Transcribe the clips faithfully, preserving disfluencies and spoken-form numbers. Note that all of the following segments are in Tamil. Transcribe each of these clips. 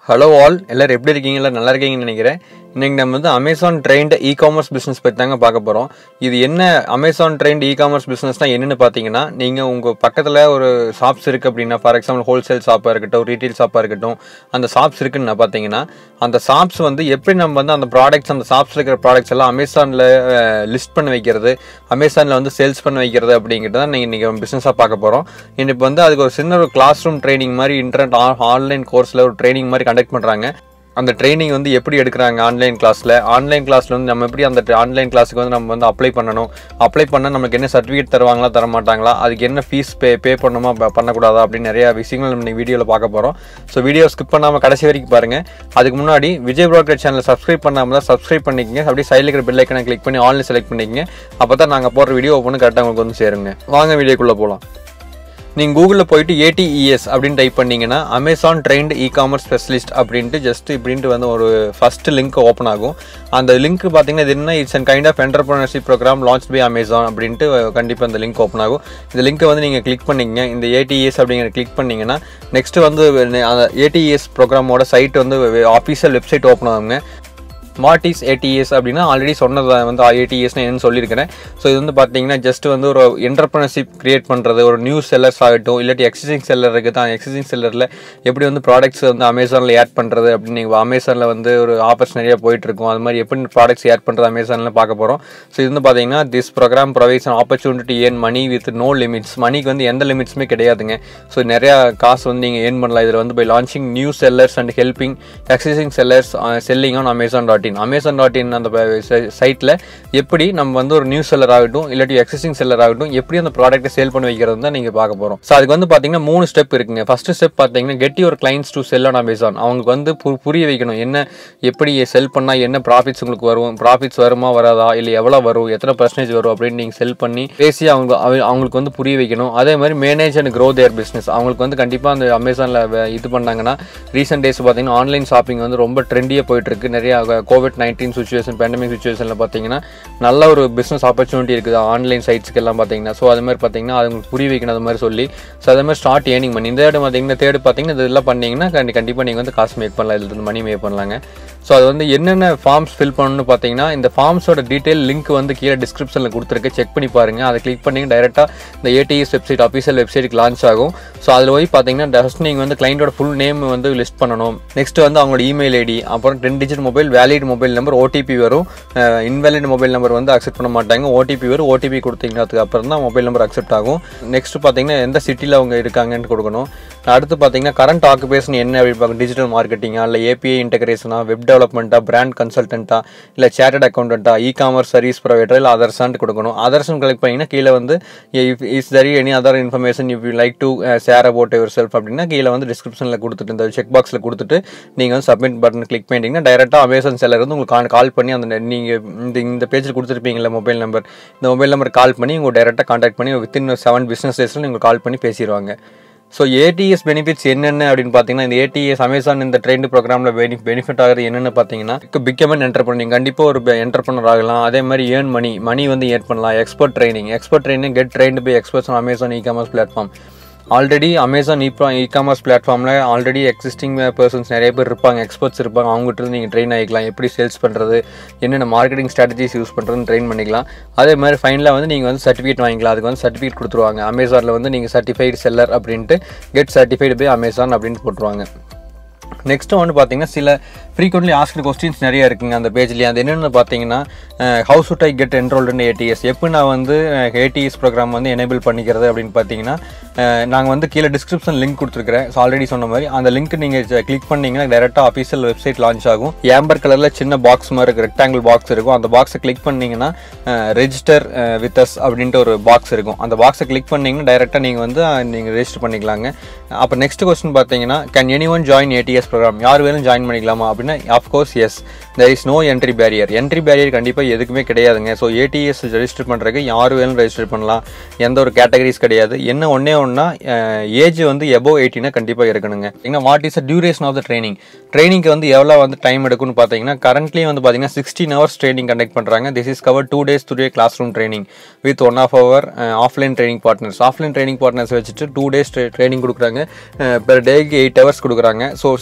ஹலோ ஆல், எல்லாரும் எப்படி இருக்கீங்களா? நல்லா இருக்கீங்கன்னு நினைக்கிறேன். இன்னைக்கு நம்ம வந்து Amazon trained e commerce business பற்றி தாங்க பார்க்க போகிறோம். இது என்ன அமேசான் ட்ரெயின்ட் இ காமர்ஸ் பிஸ்னஸ்னா என்னென்னு பார்த்தீங்கன்னா, நீங்கள் உங்கள் பக்கத்தில் ஒரு ஷாப்ஸ் இருக்குது அப்படின்னா, ஃபார் எக்ஸாம்பிள் ஹோல்சேல் ஷாப்பாக இருக்கட்டும், ரீட்டெயில் ஷாப்பாக இருக்கட்டும், அந்த ஷாப்ஸ் இருக்குன்னு பார்த்தீங்கன்னா, அந்த ஷாப்ஸ் வந்து எப்படி நம்ம வந்து அந்த ப்ராடக்ட்ஸ் அந்த ஷாப்ஸில் இருக்கிற ப்ராடக்ட்ஸ் எல்லாம் அமேசானில் லிஸ்ட் பண்ணி வைக்கிறது, அமேசானில் வந்து சேல்ஸ் பண்ணி வைக்கிறது அப்படிங்கிறது தான் நீங்கள் இன்றைக்கி பிஸ்னஸாக பார்க்க போகிறோம். இப்போ வந்து அதுக்கு ஒரு சின்ன ஒரு கிளாஸ் ரூம் ட்ரைனிங் மாதிரி இன்டர்நெட் ஆன்லைன் கோர்ஸில் ஒரு ட்ரைனிங் மாதிரி கண்டக்ட் பண்ணுறாங்க. அந்த ட்ரைனிங் வந்து எப்படி எடுக்கிறாங்க ஆன்லைன் கிளாஸில் ஆன்லைன் கிளாஸில் வந்து நம்ம எப்படி அந்த ஆன்லைன் கிளாஸுக்கு வந்து நம்ம வந்து அப்ளை பண்ணணும், அப்ளை பண்ணால் நமக்கு என்ன சர்டிஃபிகேட் தருவாங்களா தர மாட்டாங்களா, அதுக்கு என்ன ஃபீஸ் பே பே பண்ணணுமா பண்ணக்கூடாதா அப்படின்னு நிறையா விஷயங்கள் நம்ம வீடியோவில் பார்க்க போகிறோம். ஸோ வீடியோ ஸ்கிப் பண்ணாமல் கடைசி வரைக்கும் பாருங்கள். அதுக்கு முன்னாடி விஜய் ப்ரோக்கர் சேனலை சப்ஸ்கிரைப் பண்ணாமல் தான் சப்ஸ்கிரைப் பண்ணிக்கங்க. அப்படியே சைடில் இருக்கிற பெல் ஐக்கனை கிளிக் பண்ணி ஆன்லைன் செலக்ட் பண்ணிக்கங்க. அப்போ தான் நாங்கள் போடுற வீடியோ ஒவ்வொன்று கரெக்டாக உங்களுக்கு வந்து சேருங்க. வாங்க வீடியோக்குள்ளே போகலாம். நீங்கள் கூகுளில் போயிட்டு ஏடிஇஎஸ் அப்படின்னு டைப் பண்ணிங்கன்னா Amazon trained e commerce specialist அப்படின்ட்டு ஜஸ்ட் இப்படின்ட்டு வந்து ஒரு ஃபஸ்ட்டு லிங்க் ஓப்பன் ஆகும். அந்த லிங்க் பார்த்தீங்கன்னா இது என்ன, it's and kind of entrepreneurship program launch by Amazon அப்படின்ட்டு கண்டிப்பாக அந்த லிங்க் ஓப்பன் ஆகும். இந்த லிங்க்கை வந்து நீங்கள் கிளிக் பண்ணிங்க. இந்த ஏடிஇஎஸ் அப்படிங்கிற கிளிக் பண்ணிங்கன்னா நெக்ஸ்ட்டு வந்து அந்த ஏடிஇஎஸ் ப்ரோக்ராமோட சைட் வந்து ஆஃபீஷியல் வெப்சைட் ஓப்பன் ஆகுங்க. வாட் இஸ் ஏடிஎஸ் அப்படின்னா ஆல்ரெடி சொன்னதை வந்து ஏடிஎஸ்னு என்னன்னு சொல்லியிருக்கிறேன். ஸோ இது வந்து பார்த்தீங்கன்னா ஜஸ்ட் வந்து ஒரு என்டர்பிரினர்ஷிப் கிரியேட் பண்ணுறது, ஒரு நியூ செல்லர்ஸ் ஆகட்டும், இல்லாட்டி எக்ஸிஸ்டிங் செல்லர் இருக்குது தான், எக்ஸிஸ்டிங் செல்லரில் எப்படி வந்து ப்ராடக்ட்ஸ் வந்து அமேசானில் ஆட் பண்ணுறது அப்படின்னு நீங்கள் அமேசானில் வந்து ஒரு ஆஃபர்ஸ் நிறையா போயிட்டுருக்கும். அது மாதிரி எப்படி ப்ராடக்ட்ஸ் ஆட் பண்ணுறது அமேசானில் பார்க்க போகிறோம். ஸோ இது வந்து பார்த்தீங்கன்னா this program provides an opportunity earn money with no limits. மணிக்கு வந்து எந்த லிமிட்ஸுமே கிடையாதுங்க. ஸோ நிறையா காசு வந்து நீங்கள் ஏர்ன் பண்ணலாம் இதில் வந்து by launching new sellers and helping existing sellers selling on Amazon dot in. Amazon dot in அந்த சைட்டில் எப்படி நம்ம வந்து ஒரு நியூ செல்லர் ஆகட்டும் இல்லாட்டி எக்ஸிஸ்டிங் செல்லர் ஆகட்டும் எப்படி அந்த ப்ராடக்ட்டை சேல் பண்ணி வைக்கிறது தான் நீங்கள் பார்க்க போகிறோம். ஸோ அதுக்கு வந்து பார்த்தீங்கன்னா மூணு ஸ்டெப் இருக்குங்க. ஃபர்ஸ்ட் ஸ்டெப் பார்த்தீங்கன்னா get your clients to sell on Amazon. அவங்களுக்கு வந்து புரிய வைக்கணும் என்ன எப்படி செல் பண்ணால் என்ன ப்ராஃபிட்ஸ் உங்களுக்கு வரும், ப்ராஃபிட்ஸ் வருமா வராதா, இல்லை எவ்வளோ வரும், எத்தனை பர்சன்டேஜ் வரும் அப்படின்னு நீங்கள் செல் பண்ணி பேசி அவங்க அவங்களுக்கு வந்து புரிய வைக்கணும். அதே மாதிரி manage and grow their business. அவங்களுக்கு வந்து கண்டிப்பாக அந்த அமேசானில் இது பண்ணாங்கன்னா ரீசெண்ட் டேஸ் பார்த்தீங்கன்னா ஆன்லைன் ஷாப்பிங் வந்து ரொம்ப ட்ரெண்டியாக போயிட்டு இருக்கு. நிறைய கோவிட் நைன்டீன் சுச்சுவேஷன் பேண்டமிக் சுச்சுவேஷனில் பார்த்தீங்கன்னா நல்ல ஒரு பிஸ்னஸ் ஆப்பர்ச்சுனிட்டி இருக்குது ஆன்லைன் சைட்ஸ்க்கு எல்லாம் பார்த்தீங்கன்னா. ஸோ அது மாதிரி பார்த்தீங்கன்னா அது உங்களுக்கு புரிய வைக்கணும் அது மாதிரி சொல்லி. ஸோ அதே மாதிரி ஸ்டார்ட் ஏர்னிங் பண்ணி இந்த இடம் பார்த்தீங்கன்னா தேர்டு பார்த்தீங்கன்னா இதெல்லாம் பண்ணிங்கன்னா கண்டி கண்டிப்பாக நீங்கள் வந்து காசு மேக் பண்ணலாம், இதில் மணி மேக் பண்ணலாங்க. ஸோ அது வந்து என்னென்ன ஃபார்ம்ஸ் ஃபில் பண்ணணும்னு பார்த்தீங்கன்னா இந்த ஃபார்ம்ஸோட டீட்டெயில் லிங்க் வந்து கீழே டிஸ்கிரிப்ஷனில் கொடுத்துருக்கு, செக் பண்ணி பாருங்கள். அதை கிளிக் பண்ணி டேரெக்டாக இந்த ஏடிஎஸ் வெப்சைட் அஃபீஷியல் வெப்சைட்டுக்கு லான்ச் ஆகும். ஸோ அதில் போய் பார்த்தீங்கன்னா ஜஸ்ட் நீங்கள் வந்து கிளைண்டோட ஃபுல் நேம் வந்து லிஸ்ட் பண்ணணும். நெக்ஸ்ட் வந்து அவங்களோட இமெயில் ஐடி, அப்புறம் ten digit mobile, valid mobile number, OTP வரும். இன்வேலிட் மொபைல் நம்பர் வந்து அக்செப்ட் பண்ண மாட்டாங்க. ஓடிபி வரும். ஓடிபி கொடுத்தீங்கன்னா அப்புறம் தான் மொபைல் நம்பர் அக்செப்ட் ஆகும். நெக்ஸ்ட் பார்த்தீங்கன்னா எந்த சிட்டியில் அவங்க இருக்காங்கன்னு கொடுக்கணும். அடுத்து பார்த்தீங்கன்னா கரண்ட் ஆக்குபேஷன் என்ன அப்படின்னு பார்க்கணும். டிஜிட்டல் மார்க்கெட்டிங்கா, இல்லை ஏபிஐ இன்டெகிரேஷனா, வெப் டெவலப்மெண்ட்டா, பிராண்ட் கன்சல்டன்ட்டா, இல்லை சேட்டட் அக்கௌண்டன்ட்டா, இ காமர்ஸ் சர்வீஸ் ப்ரொவைடர், இல்லை அதர்ஸான்ட்டு கொடுக்கணும். அதர்ஸ்ன்னு கலெக்ட் பண்ணிங்கன்னா கீழே வந்து is there any other information if you like to share about yourself அப்படின்னா கீழே வந்து டிஸ்கிரிப்ஷனில் கொடுத்துட்டு இந்த செக் பாக்ஸில் கொடுத்துட்டு நீங்கள் வந்து சப்மிட் பட்டன் கிளிக் பண்ணிட்டீங்கன்னா டைரெக்டாக அமேசான் செல்லர் வந்து உங்களுக்கு கால் பண்ணி அந்த நீங்கள் இந்த இந்த பேஜில் கொடுத்துருப்பீங்களா மொபைல் நம்பர், இந்த மொபைல் நம்பர் கால் பண்ணி உங்கள் டைரெக்டாக கான்டாக்ட் பண்ணி வித்தின் செவன் பிஸ்னஸ் டேஸில் நீங்கள் கால் பண்ணி பேசிடுவாங்க. ஸோ ஏடிஎஸ் பெனிஃபிட்ஸ் என்னென்ன அப்படின்னு பார்த்தீங்கன்னா இந்த ஏடிஎஸ் அமேசான் இந்த ட்ரெயின்ட் ப்ரோக்ராமில் பெனி பெனிஃபிட் ஆகிறது என்னென்னு பார்த்தீங்கன்னா பிகம் அண்ட் என்டர்பிரனர். நீங்கள் கண்டிப்பாக ஒரு என்டர்பிரனர் ஆகலாம். அதே மாதிரி ஏர்ன் மணி மணி வந்து ஏர்ன் பண்ணலாம். Expert training expert training get trained by experts on Amazon e commerce platform. Already Amazon e e commerce பிளாட்ஃபார்மில் ஆல்ரெடி எக்ஸிஸ்டிங் பர்சன்ஸ் நிறைய பேர் இருப்பாங்க, எக்ஸ்பர்ட்ஸ் இருப்பாங்க. அவங்ககிட்ட இருந்து நீங்கள் ட்ரெயின் ஆகிக்கலாம். எப்படி சேல்ஸ் பண்ணுறது, என்னென்ன மார்க்கெட்டிங் ஸ்ட்ராட்டஜிஸ் யூஸ் பண்ணுறதுன்னு ட்ரெயின் பண்ணிக்கலாம். அதே மாதிரி ஃபைனலாக வந்து நீங்கள் வந்து சர்டிஃபிகேட் வாங்கிக்கலாம். அதுக்கு வந்து சர்டிஃபிகேட் கொடுத்துருவாங்க. அமேசானில் வந்து நீங்கள் சர்டிஃபைடு செல்லர் அப்படின்ட்டு கெட் சர்டிஃபைடு பை அமேசான் அப்படின்ட்டு போட்டுருவாங்க. நெக்ஸ்ட் வந்து பார்த்தீங்கன்னா சில ஃப்ரீக்வெண்ட்லி ஆஸ்க்டு கொஸ்டின்ஸ் நிறைய இருக்குங்க அந்த பேஜ்லேயே. அது என்னென்னு பார்த்தீங்கன்னா how should I get enrolled in ATS, எப்போ நான் வந்து ஏடிஎஸ் ப்ரோக்ராம் வந்து எனேபிள் பண்ணிக்கிறது அப்படின்னு பார்த்தீங்கன்னா நாங்கள் வந்து கீழே டிஸ்கிரிப்ஷன் லிங்க் கொடுத்துருக்கிறேன். ஸோ ஆல்ரெடி சொன்ன மாதிரி அந்த லிங்க் நீங்கள் கிளிக் பண்ணிங்கன்னா டேரெக்டாக ஆஃபீஷியல் வெப்சைட் லான்ச் ஆகும். ஏம்பர் கலரில் சின்ன பாக்ஸ் மாதிரி இருக்குது, ரெக்டாங்கிள் பாக்ஸ் இருக்கும். அந்த பாக்ஸை கிளிக் பண்ணிங்கன்னா ரெஜிஸ்டர் வித் அஸ் அப்படின்ட்டு ஒரு பாக்ஸ் இருக்கும். அந்த பாக்ஸை கிளிக் பண்ணிங்கன்னா டைரெக்டாக நீங்கள் வந்து நீங்கள் ரெஜிஸ்டர் பண்ணிக்கலாங்க. அப்போ நெக்ஸ்ட் கொஸ்டின் பார்த்தீங்கன்னா can anyone join ATS program, யார் வேணும் ஜாயின் பண்ணிக்கலாமா அப்படின்னா of course yes, there is no entry barrier. Entry barrier கண்டிப்பாக எதுக்குமே கிடையாதுங்க. ஸோ ஏடிஎஸ் ரெஜிஸ்டர் பண்ணுறதுக்கு யார் வேணும் ரெஜிஸ்டர் பண்ணலாம், எந்த ஒரு கேட்டகரிஸ் கிடையாது. என்ன ஒன்றே ஒன்றா ஏஜ் வந்து எபோவ் எயிட்டினா கண்டிப்பாக இருக்கணுங்க. ஏன்னா what is the duration of the training, ட்ரைனிங்க்கு வந்து எவ்வளோ வந்து டைம் எடுக்கும்னு பார்த்தீங்கன்னா கரண்ட்லி வந்து பார்த்தீங்கன்னா சிக்ஸ்டீன் ஹவர்ஸ் ட்ரைனிங் கண்டக்ட் பண்ணுறாங்க. This is cover two days two day classroom training with one of our offline training partners. Offline training partners வச்சுட்டு டூ டேஸ் ட்ரைனிங் கொடுக்குறாங்க. பெர் டேக்கு எயிட் ஹவர்ஸ் கொடுக்குறாங்க. ஸோ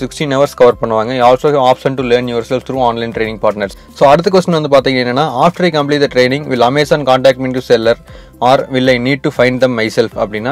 சிக்ஸ்டீன் ஹவர்ஸ் கவர் பண்ணுவாங்க. Also option to learn yourself through online training partners. So அடுத்த கொஸ்டின் வந்து பார்த்தீங்கன்னா என்னன்னா, after I complete the training will Amazon contact me to seller or will I need to find them myself அப்படின்னா,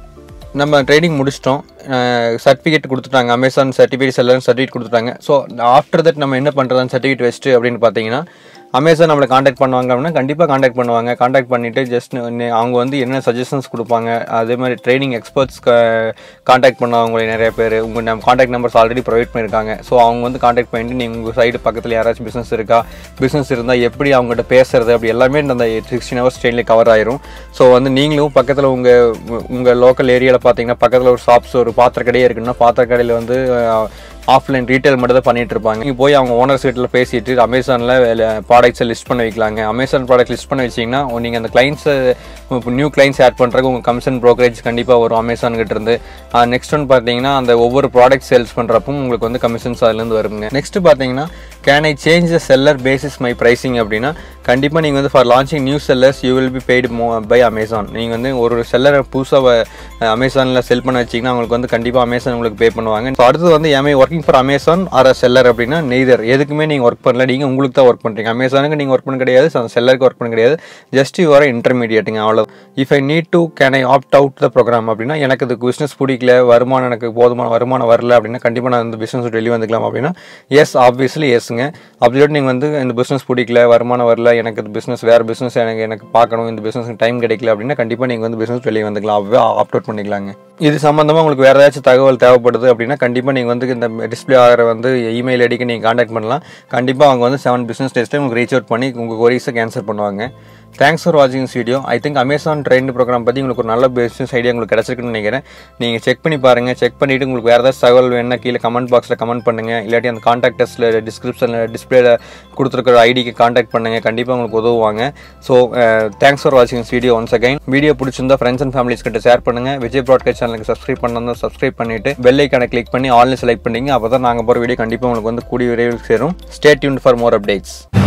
நம்ம ட்ரைனிங் முடிச்சிட்டோம், சர்டிஃபிகேட் கொடுத்துட்டாங்க, அமேசான் சர்டிஃபிகேட் செல்லர் சர்டிஃபிகேட் கொடுத்துட்டாங்க. ஸோ ஆஃப்டர் தட் நம்ம என்ன பண்ணுறதுன்னு சர்டிஃபிகேட் வச்சுட்டு அப்படின்னு பார்த்தீங்கன்னா, அமேசான் நம்மளை காண்டாக்ட் பண்ணுவாங்க அப்படின்னா கண்டிப்பாக காண்டாக்ட் பண்ணுவாங்க. காண்டாக்ட் பண்ணிவிட்டு ஜஸ்ட் அவங்க வந்து என்ன சஜஷன்ஸ் கொடுப்பாங்க, அதே மாதிரி ட்ரைனிங் எக்ஸ்பர்ட்ஸ் காண்டாக்ட் பண்ணுவாங்க நிறைய பேர். உங்கள் நம்ம காண்டாக்ட் நம்பர்ஸ் ஆல்ரெடி ப்ரொவைட் பண்ணியிருக்காங்க. ஸோ அவங்க வந்து காண்டாக்ட் பண்ணிட்டு நீங்கள் உங்கள் சைடு பக்கத்தில் யாராச்சும் பிஸ்னஸ் இருக்கா, பிஸ்னஸ் இருந்தால் எப்படி அவங்ககிட்ட பேசுறது, அப்படி எல்லாமே அந்த சிக்ஸ்டீன் ஹவர்ஸ் ட்ரெயினில் கவர் ஆயிரும். ஸோ வந்து நீங்களும் பக்கத்தில் உங்கள் உங்கள் லோக்கல் ஏரியாவில் பார்த்தீங்கன்னா பக்கத்தில் ஒரு ஷாப்ஸ் ஒரு பாத்திர கடையே இருக்குன்னா பாத்திர கடையில் வந்து ஆஃப்லைன் ரீட்டைல் மட்டும் தான் பண்ணிட்டு இருப்பாங்க. நீங்கள் போய் அவங்க ஓனர்ஸ் கிட்ட பேசிட்டு அமேசானில் ப்ராடக்ட்ஸை லிஸ்ட் பண்ண வைக்கலாங்க. அமேசான் ப்ராடக்ட் லிஸ்ட் பண்ண வச்சிங்கன்னா நீங்கள் அந்த கிளைண்ட்ஸை நியூ கிளைண்ட்ஸ் ஆட் பண்ணுறதுக்கு உங்கள் கமிஷன் ப்ரோக்கரேஜ் கண்டிப்பாக வரும் அமேசான் கிட்ட இருந்து. நெக்ஸ்ட் ஒன் பார்த்தீங்கன்னா அந்த ஒவ்வொரு ப்ராடக்ட் சேல்ஸ் பண்ணுறப்பவும் உங்களுக்கு வந்து கமிஷன்ஸ் அதுலேருந்து வருங்க. நெக்ஸ்ட் பார்த்தீங்கன்னா, can I change the seller basis my pricing அப்படின்னா, கண்டிப்பாக நீங்கள் வந்து for launching new sellers you will be paid more by Amazon. நீங்கள் வந்து ஒரு செல்லரை புதுசாக அமேசானில் செல் பண்ண வச்சிங்கன்னா அவங்களுக்கு வந்து கண்டிப்பாக அமேசான் உங்களுக்கு பே பண்ணுவாங்க. ஸோ அடுத்து வந்து am I working for Amazon or a seller அப்படின்னா, நெய்தர் எதுக்குமே நீங்கள் ஒர்க் பண்ணல, நீங்கள் உங்களுக்கு தான் ஒர்க் பண்ணுறீங்க. அமேசானுக்கு நீங்கள் ஒர்க் பண்ண கிடையாது, அந்த செல்லருக்கு ஒர்க் பண்ண கிடையாது, ஜஸ்ட் யூ ஆர் இன்டர்மீடியேட்டுங்க, அவ்வளோ. If I need to can I opt out the program அப்படின்னா, எனக்கு இது பிஸ்னஸ் பிடிக்கல, வருமானம் எனக்கு போதுமான வருமானம் வரல அப்படின்னா கண்டிப்பாக நான் இந்த பிஸ்னஸ் வெளியே வந்துக்கலாம் அப்படின்னா, எஸ் ஆப்வியஸ்லி எஸ்ங்க. அப்படி நீங்கள் வந்து இந்த பிஸ்னஸ் பிடிக்கல, வருமானம் வரல, எனக்கு இந்த பிஸ்னஸ் வேறு பிஸ்னஸ் எனக்கு எனக்கு பார்க்கணும், இந்த பிஸ்னஸ் டைம் கிடைக்கல அப்படின்னா கண்டிப்பாக நீங்கள் வந்து பிஸ்னஸ் வெளியே வந்துக்கலாம், அவ்வே ஆப்ட் அவுட் பண்ணிக்கலாங்க. இது சம்மந்தமாக உங்களுக்கு வேறு ஏதாச்சும் தகவல் தேவைப்படுது அப்படின்னா கண்டிப்பாக நீங்கள் வந்து இந்த டிஸ்பிளே ஆகிற வந்து இமெயில் ஐடிக்கு நீங்கள் காண்டாக்ட் பண்ணலாம். கண்டிப்பாக அவங்க வந்து செவன் பிஸ்னஸ் டேஸில் உங்களுக்கு ரீச் அவுட் பண்ணி உங்கள் கொரீஸை கேன்சல் பண்ணுவாங்க. தேங்க்ஸ் ஃபார் வாட்சிங் this video. I think Amazon trained program பற்றி உங்களுக்கு ஒரு நல்ல பிஸ்னஸ் ஐடியா உங்களுக்கு கிடச்சிருக்குன்னு நினைக்கிறேன். நீங்கள் செக் பண்ணி பாருங்கள். செக் பண்ணிவிட்டு உங்களுக்கு வேறு ஏதாவது தகவல் வேணுன்னா கீழே கமெண்ட் பாக்ஸில் கமெண்ட் பண்ணுங்கள். இல்லாட்டி அந்த காண்டாக்டர்ஸில் டிஸ்கிரிப்ஷனில் டிஸ்பிளேல கொடுத்துருக்கிற ஐடிக்கு காண்டாக்ட் பண்ணுங்கள், கண்டிப்பாக உங்களுக்கு உதவுவாங்க. ஸோ தேங்க்ஸ் ஃபார் வாட்சிங் திஸ் வீடியோ ஒன்ஸ் அகைன். வீடியோ பிடிச்சிருந்தா ஃப்ரெண்ட்ஸ் அண்ட் ஃபேமிலிஸ் கிட்ட ஷேர் பண்ணுங்கள். விஜய் ப்ராட்காஸ்ட் சேனலுக்கு சப்ஸ்கிரைப் பண்ணணும், சப்ஸ்கிரைப் பண்ணிவிட்டு பெல் ஐக்கானை கிளிக் பண்ணி ஆன்லைன் செலக்ட் பண்ணிங்க. அப்போ தான் நாங்கள் போகிற வீடியோ கண்டிப்பாக உங்களுக்கு வந்து கூடிய விரைவில் சேரும். Stay tuned for more updates.